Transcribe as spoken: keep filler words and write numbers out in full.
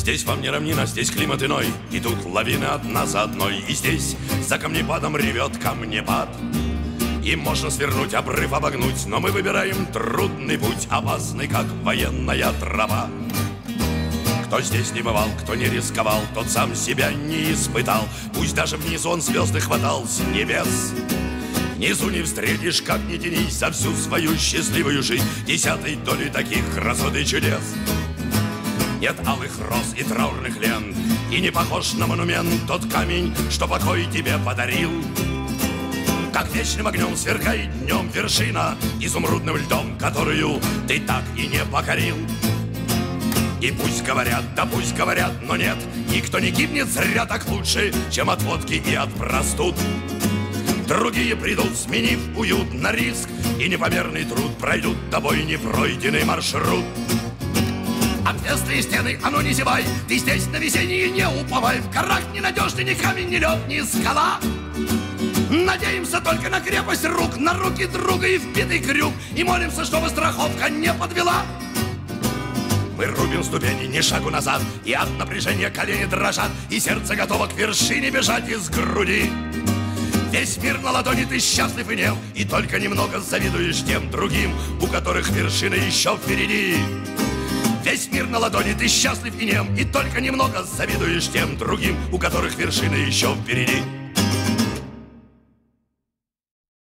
Здесь вам не равнина, здесь климат иной, и тут лавины одна за одной. И здесь за камнепадом ревет камнепад, и можно свернуть, обрыв обогнуть, но мы выбираем трудный путь, опасный, как военная трава. Кто здесь не бывал, кто не рисковал, тот сам себя не испытал. Пусть даже внизу он звезды хватал с небес. Внизу не встретишь, как ни тянись, за всю свою счастливую жизнь десятой доли таких красот и чудес. Нет алых роз и траурных лент, и не похож на монумент тот камень, что покой тебе подарил. Как вечным огнем сверкает днем вершина изумрудным льдом, которую ты так и не покорил. И пусть говорят, да пусть говорят, но нет, никто не гибнет зря так лучше, чем от водки и от простуд. Другие придут, сменив уют на риск, и непомерный труд пройдут тобой непройденный маршрут. Отвесные стены, а ну не зевай, ты здесь на весеннее не уповай. В горах ненадежный ни камень, ни лед, ни скала. Надеемся только на крепость рук, на руки друга и вбитый крюк, и молимся, чтобы страховка не подвела. Мы рубим ступени, ни шагу назад, и от напряжения колени дрожат, и сердце готово к вершине бежать из груди. Весь мир на ладони, ты счастлив и нем, и только немного завидуешь тем другим, у которых вершина еще впереди. Весь мир на ладони, ты счастлив и нем, и только немного завидуешь тем другим, у которых вершина еще впереди.